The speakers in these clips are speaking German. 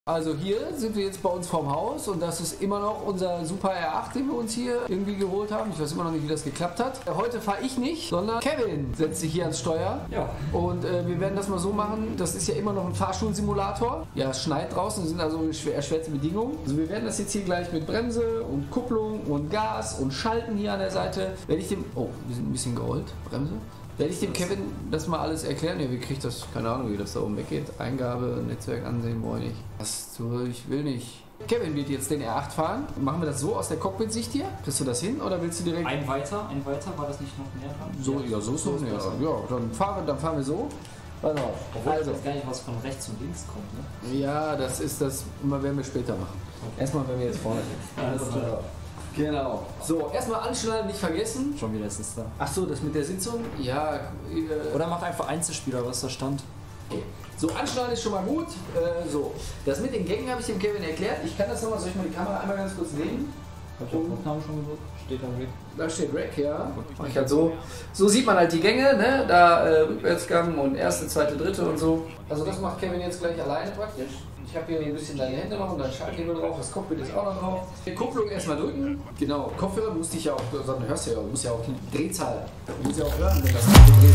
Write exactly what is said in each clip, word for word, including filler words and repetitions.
Also hier sind wir jetzt bei uns vorm Haus und das ist immer noch unser Super R acht, den wir uns hier irgendwie geholt haben. Ich weiß immer noch nicht, wie das geklappt hat. Heute fahre ich nicht, sondern Kevin setzt sich hier ans Steuer. Ja. Und äh, wir werden das mal so machen, das ist ja immer noch ein Fahrstuhlsimulator. Ja, es schneit draußen, sind also schwer, erschwerte Bedingungen. Also wir werden das jetzt hier gleich mit Bremse und Kupplung und Gas und Schalten hier an der Seite. Werde ich dem... Oh, wir sind ein bisschen gerollt. Bremse. Werde ich dem Kevin das mal alles erklären? Ja, wie kriegt das? Keine Ahnung, wie das da oben weggeht. Eingabe, Netzwerk ansehen, brauche ich nicht. Was du, ich will nicht. Kevin wird jetzt den R acht fahren. Machen wir das so aus der Cockpit-Sicht hier? Kriegst du das hin oder willst du direkt... Ein weiter, ein weiter, war das nicht noch näher dran? So, ja, so ist es. Ja, ja, dann fahren, dann fahren wir so. Pass auf. Obwohl Also, ich weiß gar nicht, was von rechts und links kommt, ne? ja, das ist das, immer werden wir später machen. Okay. Erstmal, wenn wir jetzt vorne sind. Alles klar. Genau. So, erstmal anschnallen, nicht vergessen. Schon wieder ist es da. Ach so, das mit der Sitzung? Ja. Äh, Oder mach einfach Einzelspieler, was da stand. Okay. So, anschnallen ist schon mal gut. Äh, so, das mit den Gängen habe ich dem Kevin erklärt. Ich kann das nochmal, soll ich mal die Kamera einmal ganz kurz nehmen? Hab ich auf Aufnahme schon gedrückt? Steht da Rack? Da steht Rack, ja. Mach ich halt so. So sieht man halt die Gänge, ne? Da äh, Rückwärtsgang und erste, zweite, dritte und so. Also das macht Kevin jetzt gleich alleine praktisch. Ich habe hier ein bisschen deine Hände noch und dein Schalthebel drauf, das Cockpit ist auch noch drauf. Die Kupplung erstmal drücken. Genau, Kopfhörer musste ich ja auch, du hörst ja, du musst ja auch die Drehzahl, du musst ja auch hören, wenn das Auto dreht.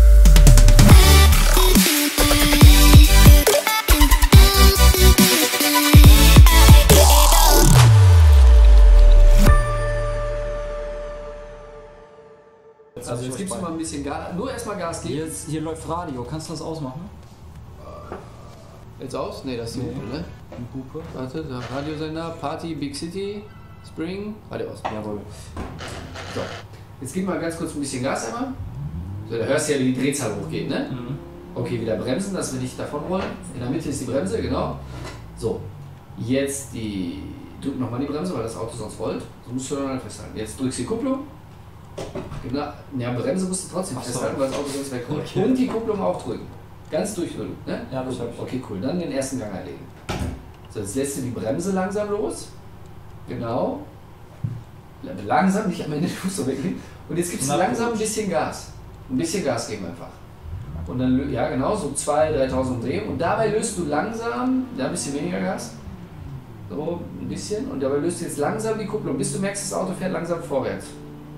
Also jetzt gibst du mal ein bisschen Gas, nur erstmal Gas geben. Hier, hier läuft Radio, kannst du das ausmachen? Jetzt aus? Ne, das ist die Nee. Hupe, ne? Eine Hupe. Warte, da Radiosender, Party, Big City, Spring, Radio aus. Jawohl. So, jetzt gib mal ganz kurz ein bisschen Gas einmal. So, da hörst du ja, wie die Drehzahl hochgeht, ne? Mhm. Okay, wieder bremsen, dass wir nicht davon rollen. In der Mitte ist die Bremse, genau. So, jetzt die, drück nochmal die Bremse, weil das Auto sonst rollt. So musst du dann halt festhalten. Jetzt drückst du die Kupplung. Genau, ja, Bremse musst du trotzdem Ach so. festhalten, weil das Auto sonst wegkommt. Okay. Und die Kupplung auch drücken. Ganz durchdrücken, ne? Ja, das hab ich. Okay, cool. Dann den ersten Gang einlegen. So, jetzt lässt du die Bremse langsam los. Genau. Langsam, nicht am Ende den Fuß so weglegen. Und jetzt gibst du Na, langsam ein gut. bisschen Gas. Ein bisschen Gas geben einfach. Und dann, lö- ja genau, so zweitausend, dreitausend Umdrehungen. Und dabei löst du langsam, da ein bisschen weniger Gas. So, ein bisschen. Und dabei löst du jetzt langsam die Kupplung, bis du merkst, das Auto fährt langsam vorwärts.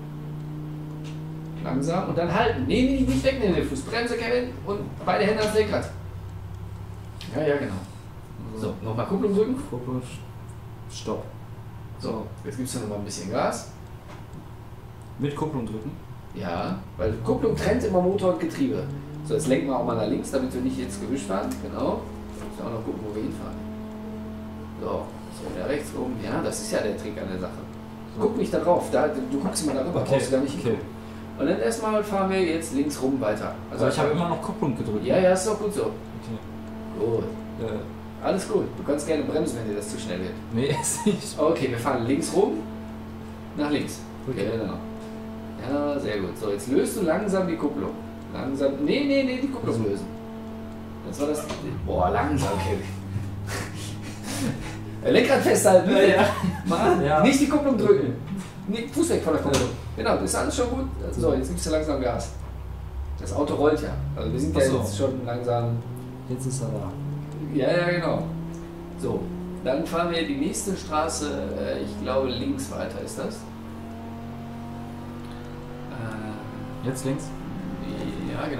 Langsam und dann halten. Nee, nee, nicht wegnehmen den Fuß. Bremse, Kevin, und beide Hände ans Lenkrad. Ja, ja, genau. So, nochmal Kupplung drücken. Kupplung. Stopp. So, jetzt gibst du nochmal ein bisschen Gas. Mit Kupplung drücken. Ja, weil Kupplung trennt immer Motor und Getriebe. So, jetzt lenken wir auch mal nach links, damit wir nicht ins Gebüsch fahren. Genau. Müssen auch noch gucken, wo wir hinfahren. So, so wieder rechts rum. Ja, das ist ja der Trick an der Sache. Guck nicht da drauf, da, du guckst immer darüber, brauchst du gar nicht okay. hingucken. Und dann erstmal fahren wir jetzt links rum weiter. Also ich habe immer noch Kupplung gedrückt. Ja, ja, ist doch gut so. Okay. Gut. Äh, Alles gut. Du kannst gerne bremsen, wenn dir das zu schnell wird. nee, ist nicht. Okay, wir fahren links rum. Nach links. Okay. Genau. Ja, sehr gut. So, jetzt löst du langsam die Kupplung. Langsam. Nee, nee, nee, die Kupplung lösen. Das war das. Boah, langsam, Kevin. Lenkrad festhalten, bitte. Ja, ja. Mann, Ja. nicht die Kupplung drücken. Nee, Fuß weg von der Kupplung. Genau, das ist alles schon gut. So, jetzt gibst du langsam Gas. Das Auto rollt ja. Also wir sind ja Ach so. jetzt schon langsam. Jetzt ist er da. Ja, ja, genau. So, dann fahren wir die nächste Straße, äh, ich glaube links weiter ist das. Äh, Jetzt links. ja, genau.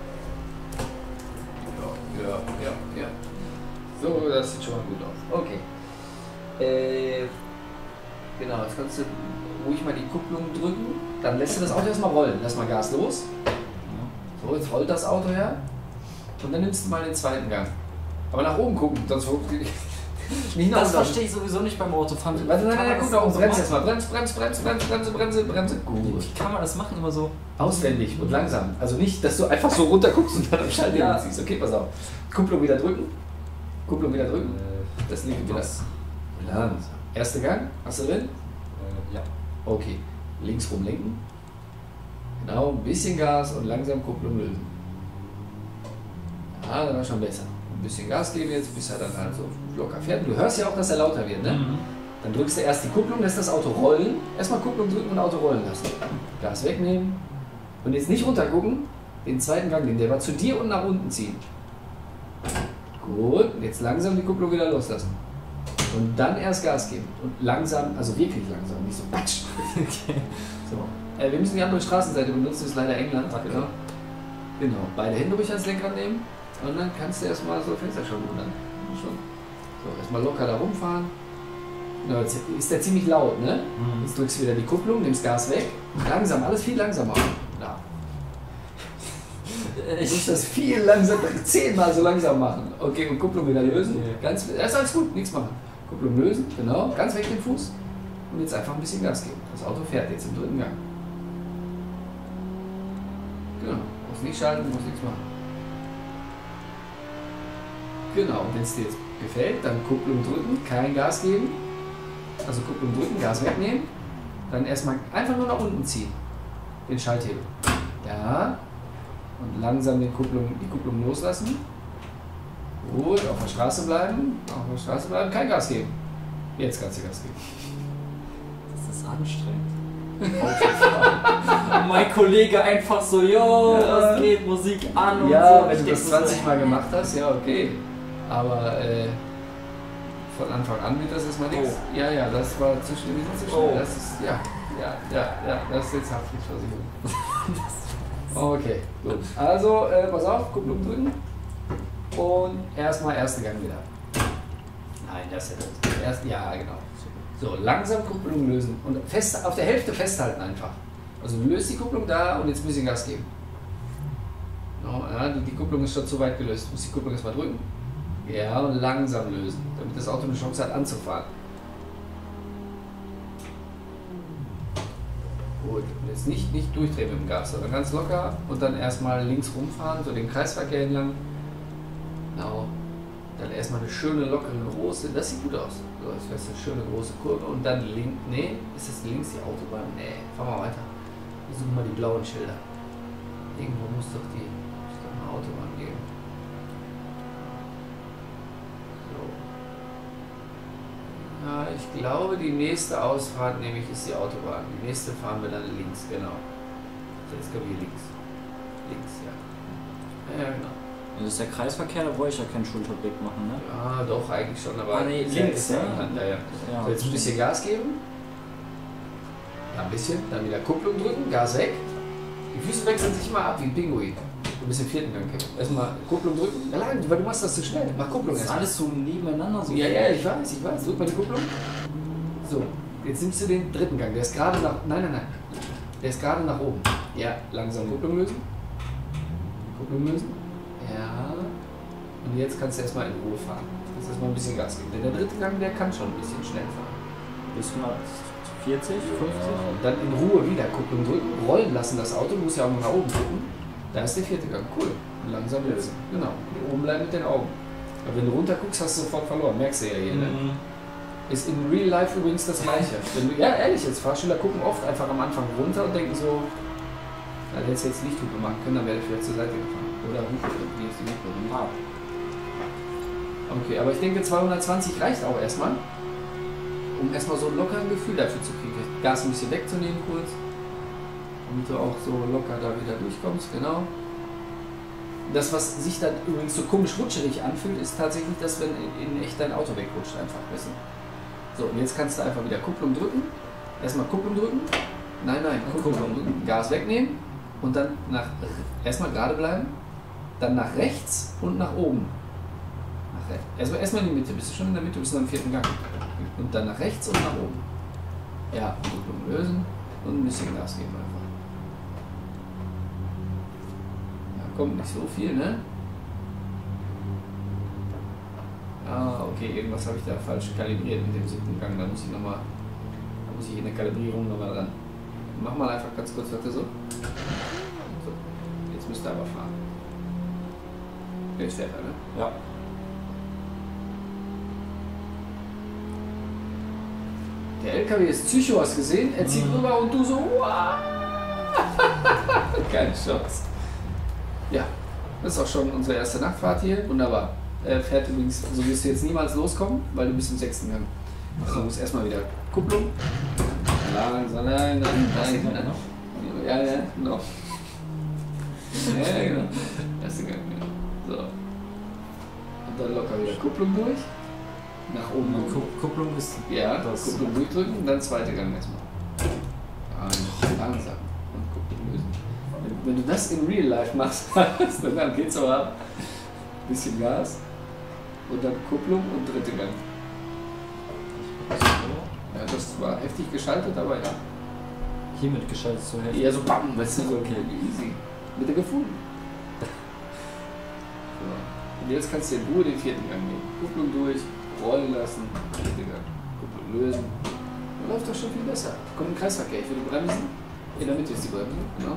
Ja, ja, ja, ja. So, das sieht schon mal gut aus. Okay. Äh, genau, jetzt kannst du ruhig mal die Kupplung drücken. Dann lässt du das Auto erstmal rollen. Lass mal Gas los. So, jetzt rollt das Auto her. Und dann nimmst du mal den zweiten Gang. Aber nach oben gucken, sonst nicht nach Das unten. verstehe ich sowieso nicht beim Autofahren. Warte, nein, nein, nein, guck nach oben, so bremst machen? erstmal. Brems, brems, brems, brems, bremse, bremse, bremse. Gut. Wie kann man das machen? Immer so. Auswendig und langsam. Also nicht, dass du einfach so runter guckst und dann am Schalthebel Ja. ziehst. Okay, pass auf. Kupplung wieder drücken. Kupplung wieder drücken. Äh, Das linke wieder. was? Langsam. Erster Gang. Hast du drin? Äh, ja. Okay. Links rum lenken. Genau, ein bisschen Gas und langsam Kupplung lösen. Ja, dann war schon besser. Ein bisschen Gas geben jetzt, bis er dann halt so locker fährt. Du hörst ja auch, dass er lauter wird, ne? Mhm. Dann drückst du erst die Kupplung, lässt das Auto rollen. Erstmal Kupplung drücken und Auto rollen lassen. Gas wegnehmen. Und jetzt nicht runter gucken. Den zweiten Gang, den der war zu dir und nach unten ziehen. Gut, jetzt langsam die Kupplung wieder loslassen. Und dann erst Gas geben. Und langsam, also wirklich langsam, nicht so patsch. Okay. So. Äh, wir müssen die andere Straßenseite benutzen, das ist leider England. Okay. Genau. Genau. Beide Hände ruhig ans Lenkrad nehmen. Und dann kannst du erstmal so Fenster schon wundern. Schon. So, erstmal locker da rumfahren. Genau, jetzt ist der ziemlich laut, ne? Mhm. Jetzt drückst du wieder die Kupplung, nimmst Gas weg. Langsam, alles viel langsamer. Ja. Du musst das viel langsamer, zehnmal so langsam machen. Okay, und Kupplung wieder lösen. Okay. Ganz, das ist alles gut, nichts machen. Kupplung lösen, genau, ganz weg den Fuß. Und jetzt einfach ein bisschen Gas geben. Das Auto fährt jetzt im dritten Gang. Genau, musst nicht schalten, musst nichts machen. Genau, und wenn es dir jetzt gefällt, dann Kupplung drücken, kein Gas geben. Also Kupplung drücken, Gas wegnehmen. Dann erstmal einfach nur nach unten ziehen. Den Schalthebel. Ja. Und langsam den Kupplung, die Kupplung loslassen. Gut, auf der Straße bleiben. Auf der Straße bleiben, kein Gas geben. Jetzt kannst du Gas geben. Das ist anstrengend. Autofahren. Und mein Kollege einfach so, jo, Ja. was geht, Musik an und Ja, so. wenn Ich du denk das so, zwanzig Mal gemacht hast, ja okay. Aber äh, von Anfang an wird das erstmal nichts. Oh. Ja, ja, das war zu schnell, zu schnell. Oh. Das ist, ja, ja, ja, ja, das ist jetzt Haftpflichtversicherung. Okay, gut. Also, äh, pass auf, Kupplung drücken. Und erstmal erste Gang wieder. Nein, das ist ja erst, ja, genau. So, langsam Kupplung lösen. Und fest, auf der Hälfte festhalten einfach. Also du löst die Kupplung da und jetzt ein bisschen Gas geben. No, ja, die, die Kupplung ist schon zu weit gelöst. Du musst die Kupplung erstmal drücken. Ja, und langsam lösen, damit das Auto eine Chance hat anzufahren. Gut, und jetzt nicht, nicht durchdrehen mit dem Gas, sondern ganz locker und dann erstmal links rumfahren, so den Kreisverkehr entlang. Genau. Dann erstmal eine schöne, lockere, große, das sieht gut aus. So, das wäre eine schöne, große Kurve und dann links, nee, ist das links die Autobahn? Nee, fahren wir weiter. Wir suchen mal die blauen Schilder. Irgendwo muss doch die, muss doch eine Autobahn geben. So. Ja, ich glaube, die nächste Ausfahrt nämlich ist die Autobahn. Die nächste fahren wir dann links, genau. So, jetzt kommen wir links. Links, ja. Ja, genau. Das ist der Kreisverkehr, da wollte ich ja keinen Schulterblick machen, ne? Ja, doch, eigentlich schon, aber Ah, nee, ist links, ja, ja. ja, ja. Ja, So, jetzt ein bisschen Gas geben. Ja, ein bisschen. Dann wieder Kupplung drücken, Gas weg. Die Füße wechseln sich immer ab wie ein Pinguin. Du bist im vierten Gang. Erstmal Kupplung drücken. Ja, nein, weil du machst das zu schnell. Mach Kupplung Das ist erstmal. alles so nebeneinander so. Ja, ja, ich weiß, ich weiß. Drück mal die Kupplung. So, jetzt nimmst du den dritten Gang. Der ist gerade nach. Nein, nein, nein. Der ist gerade nach oben. Ja, langsam Kupplung lösen. Kupplung lösen. Ja. Und jetzt kannst du erstmal in Ruhe fahren. Du kannst erstmal ein bisschen Gas geben. Denn der dritte Gang, der kann schon ein bisschen schnell fahren. Bis hundertvierzig, fünfzig? Und dann in Ruhe wieder Kupplung drücken, rollen lassen das Auto, du musst ja auch noch nach oben gucken. Da ist der vierte Gang. Cool. Und langsam lösen. Genau. Und oben bleiben mit den Augen. Aber wenn du runter guckst, hast du sofort verloren. Merkst du ja hier, ne? Mhm. Ist in Real Life übrigens das Gleiche. Wenn du, ja, ehrlich, jetzt Fahrschüler gucken oft einfach am Anfang runter und denken so, da hätte jetzt Lichthupe machen können, dann wäre der vielleicht zur Seite gefahren. Oder Hupe, wie ist die Hupe? Ah. Okay, aber ich denke zweihundertzwanzig reicht auch erstmal, um erstmal so ein lockeres Gefühl dafür zu kriegen. Gas ein bisschen wegzunehmen kurz, damit du auch so locker da wieder durchkommst, genau. Das, was sich dann übrigens so komisch rutscherig anfühlt, ist tatsächlich das, wenn in, in echt dein Auto wegrutscht einfach, weißt du? So, und jetzt kannst du einfach wieder Kupplung drücken, erstmal Kupplung drücken, nein, nein, Kupplung drücken, Gas wegnehmen und dann nach, erstmal gerade bleiben, dann nach rechts und nach oben. Nach rechts. Erstmal, erstmal in die Mitte, bist du schon in der Mitte, bist du am vierten Gang. Und dann nach rechts und nach oben. Ja, Kupplung lösen und ein bisschen Gas geben einfach. Ja, kommt nicht so viel, ne? Ah, okay, irgendwas habe ich da falsch kalibriert mit dem siebten Gang. Da muss ich nochmal, da muss ich in der Kalibrierung nochmal dran. Mach mal einfach ganz kurz weiter so. So, jetzt müsst ihr aber fahren. Jetzt fährt er, ne? Ja. Der L K W ist Psycho, hast du gesehen? Er zieht Mhm. rüber und du so, wow! Keine Chance. Ja, das ist auch schon unsere erste Nachtfahrt hier. Wunderbar. Er fährt übrigens, so wirst du jetzt niemals loskommen, weil du bist im sechsten Gang. Also du musst erstmal wieder Kupplung. Langsam, nein, nein, nein, nein. Ja, ja, genau. Ja, genau. Erste Gang, ja. So. Und dann locker wieder Kupplung durch. Nach oben. Und Ku Kupplung ist. Ja, das Kupplung durchdrücken und dann zweite Gang erstmal. Langsam. Und Kupplung lösen. Wenn, wenn du das in Real Life machst, dann geht's aber ab. Bisschen Gas. Und dann Kupplung und dritte Gang. Ja, das war heftig geschaltet, aber ja. Hiermit geschaltet so heftig. Ja, so bam, weißt du, so Okay. easy. Mit der gefunden. So. Und jetzt kannst du in Ruhe den vierten Gang nehmen. Kupplung durch, rollen lassen, dritte Gang. Kupplung lösen. Dann läuft doch schon viel besser. Kommt ein Kreisverkehr. Ich will die Bremsen. In der Mitte ist die Bremse, genau.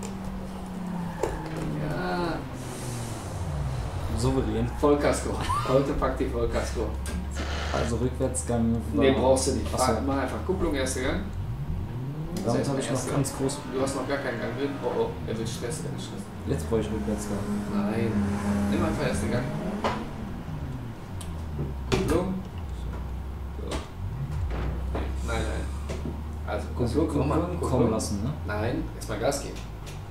Ja. Souverän. Vollkasko. Heute packt die Vollkasko. Also Rückwärtsgang. War Nee, brauchst du nicht. Achso. Mach einfach Kupplung, erster Gang. Damit Das habe heißt, ich noch erste- ganz groß. Du hast noch gar keinen Gang drin. Oh oh, er wird Stress, er wird Stress. Jetzt brauche ich Rückwärtsgang. Nein. Nimm einfach erste Gang. Kupplung. So. Nein, nein. Also Kupplung, komm mal. Kommen lassen, ne? Nein, erstmal Gas geben.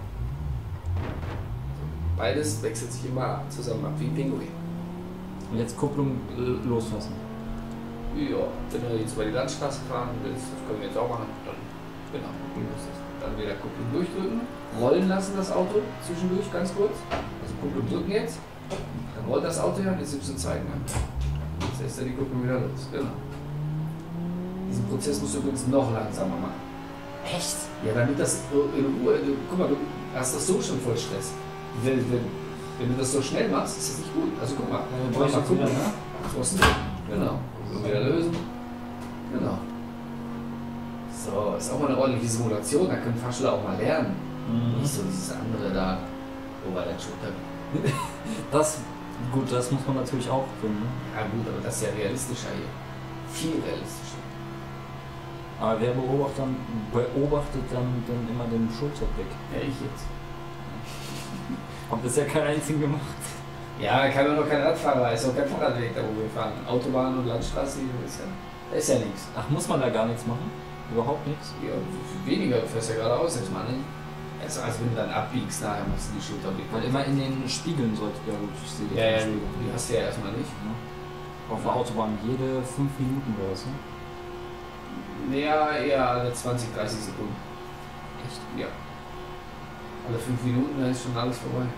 Beides wechselt sich immer zusammen ab, wie ein Pinguin. Und jetzt Kupplung äh, loslassen. Ja, wenn du jetzt über die Landstraße fahren willst, das können wir jetzt auch machen, dann genau, Kupplung loslassen. Dann wieder Kupplung durchdrücken, rollen lassen das Auto zwischendurch ganz kurz. Also Kupplung drücken jetzt, dann rollt das Auto her und jetzt nimmst du einen zweiten Gang. Jetzt lässt er die Kupplung wieder los, genau. Diesen Prozess musst du übrigens noch langsamer machen. Echt? Ja, damit das in Ruhe, du, guck mal, du hast das so schon voll Stress. Wenn, wenn, wenn du das so schnell machst, ist das nicht gut. Also guck mal, Äh, brauch brauch ich mal jetzt wieder, gucken. ne? Pfosten. Genau. So wieder lösen. Genau. So, ist auch mal eine ordentliche Simulation, da können Fahrschüler auch mal lernen. Mhm. Nicht so dieses andere da, wo war dein Schulter? Das, gut, das muss man natürlich auch können. Ne? Ja gut, aber das ist ja realistischer hier. Viel realistischer. Aber wer beobachtet dann, beobachtet dann, dann immer den Schulterblick? Ja, ich jetzt. Hab bisher keinen einzigen gemacht. Ja, kann doch noch kein Radfahrer, ist auch kein Fahrradweg da, wo wir fahren. Autobahn und Landstraße, ist ja, ist ja nichts. Ach, muss man da gar nichts machen? Überhaupt nichts? Ja, weniger, du fährst ja geradeaus jetzt mal, ne? Also, also wenn du dann abbiegst, nachher machst du die Schulterblick. Weil immer in den Spiegeln sollte, ja gut, ich sehe die Ja, ja, Spiegel. die hast du ja erstmal nicht. Ja. Auf der Autobahn jede fünf Minuten oder so. Ja, eher alle zwanzig, dreißig Sekunden. Echt? Ja. Alle fünf Minuten, dann ist schon alles vorbei.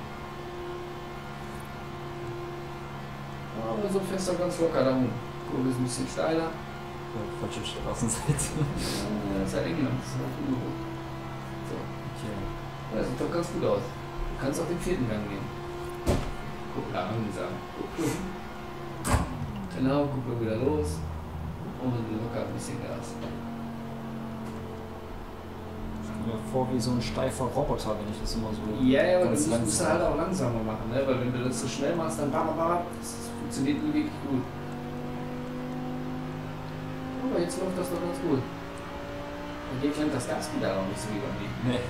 Aber so fährst du ganz locker da rum. Kurve ist ein bisschen steiler. Ja, falsche Straßenseite. Ja, das ist halt England, das ist auch gut. So. Okay. Ja, sieht doch ganz gut aus. Du kannst auch den vierten Gang nehmen. Guck da langsam. Genau, guck mal wieder los. Und locker ein bisschen Gas. Ich stelle mir vor wie so ein steifer Roboter, wenn ich das immer so. Ja, ja, aber ganz das musst du langsam- halt auch langsamer machen, ne? Weil wenn du das so schnell machst, dann bam, bam, bam, das funktioniert nie wirklich gut. Aber jetzt läuft das doch ganz gut. Dann geht klemmt das Gaspedal auch nicht so wie bei mir. Nee,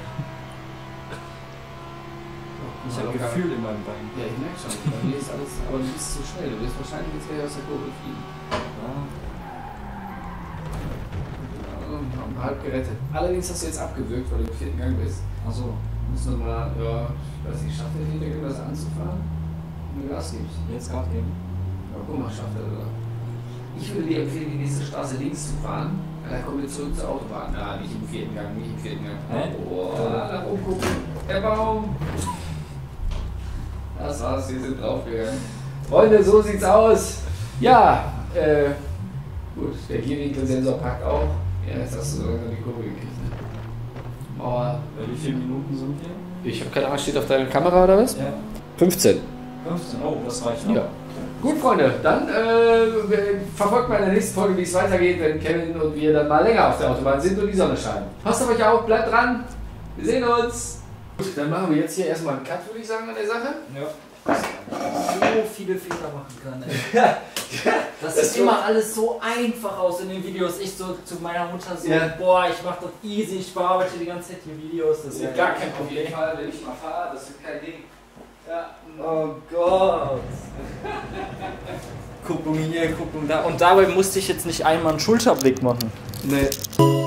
ich habe Gefühl in meinem Bein. Ja, ich merke schon. Bei mir ist alles, aber du bist zu schnell. Du wirst wahrscheinlich jetzt gleich aus der Kurve fliegen. Ja. Ja, halb gerettet. Allerdings hast du jetzt abgewürgt, weil du im vierten Gang bist. Achso, Du musst nochmal, ja, ich weiß nicht, schafft der Hintergrund das anzufahren? Wenn du Gas gibst. jetzt gerade eben. Aber guck mal, schafft er das. Ich würde dir empfehlen, die nächste Straße links zu fahren. Dann kommen wir zurück zur Autobahn. Ah, nicht im vierten Gang, nicht im vierten Gang. Hä? Oh, nach oben gucken. Der Baum. Das war's, wir sind draufgegangen. Freunde, so sieht's aus. Ja, äh, gut, der Gierwinkelsensor packt auch. Ja, jetzt hast du sogar die Kurve gekriegt. Ne? Mauer. Wie viele Minuten sind wir? Ich habe keine Ahnung, steht auf deiner Kamera oder was? Ja. fünfzehn. fünfzehn, oh, das reicht noch. Ja. Gut, Freunde, dann äh, verfolgt mal in der nächsten Folge, wie es weitergeht, wenn Kevin und wir dann mal länger auf der Autobahn sind und die Sonne scheint. Passt auf euch auf, bleibt dran. Wir sehen uns. Gut, dann machen wir jetzt hier erstmal einen Cut, würde ich sagen, an der Sache. Ja. So viele Fehler machen kann, ey. Das, Das sieht so- immer alles so einfach aus in den Videos. Ich so zu meiner Mutter so, Ja. boah, ich mach das easy, ich bearbeite die ganze Zeit die Videos. Das ist ja Gar kein Problem, wenn ich mal fahre, das ist kein Ding. Ja. Oh Gott. Kupplung hier, Kupplung da. Und dabei musste ich jetzt nicht einmal einen Schulterblick machen. Nee.